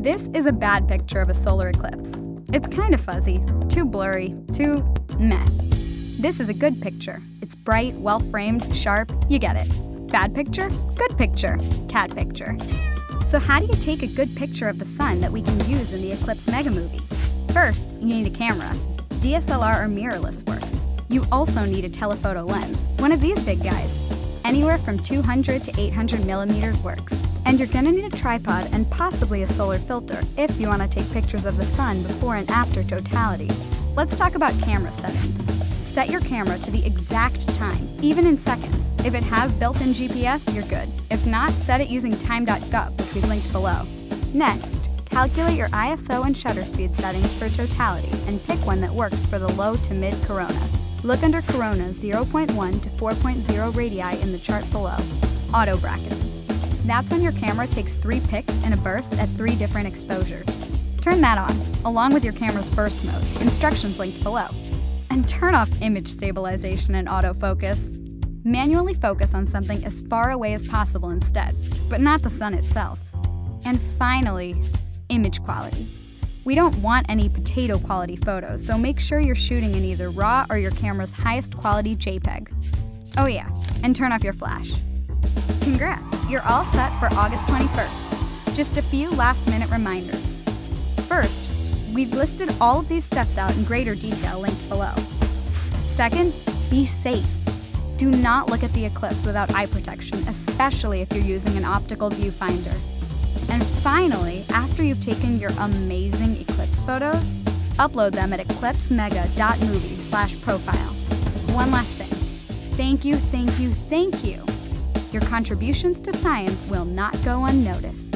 This is a bad picture of a solar eclipse. It's kind of fuzzy, too blurry, too meh. This is a good picture. It's bright, well-framed, sharp, you get it. Bad picture? Good picture. Cat picture. So how do you take a good picture of the sun that we can use in the Eclipse Mega Movie? First, you need a camera. DSLR or mirrorless works. You also need a telephoto lens, one of these big guys. Anywhere from 200 to 800 millimeters works. And you're gonna need a tripod and possibly a solar filter if you wanna take pictures of the sun before and after totality. Let's talk about camera settings. Set your camera to the exact time, even in seconds. If it has built-in GPS, you're good. If not, set it using time.gov, which we've linked below. Next, calculate your ISO and shutter speed settings for totality and pick one that works for the low to mid corona. Look under corona 0.1 to 4.0 radii in the chart below. Auto bracketing. That's when your camera takes 3 pics in a burst at 3 different exposures. Turn that on, along with your camera's burst mode, instructions linked below. And turn off image stabilization and autofocus. Manually focus on something as far away as possible instead, but not the sun itself. And finally, image quality. We don't want any potato quality photos, so make sure you're shooting in either RAW or your camera's highest quality JPEG. Oh yeah, and turn off your flash. Congrats, you're all set for August 21st. Just a few last-minute reminders. First, we've listed all of these steps out in greater detail linked below. Second, be safe. Do not look at the eclipse without eye protection, especially if you're using an optical viewfinder. And finally, after you've taken your amazing eclipse photos, upload them at eclipsemega.movie/profile. One last thing. Thank you, thank you, thank you. Your contributions to science will not go unnoticed.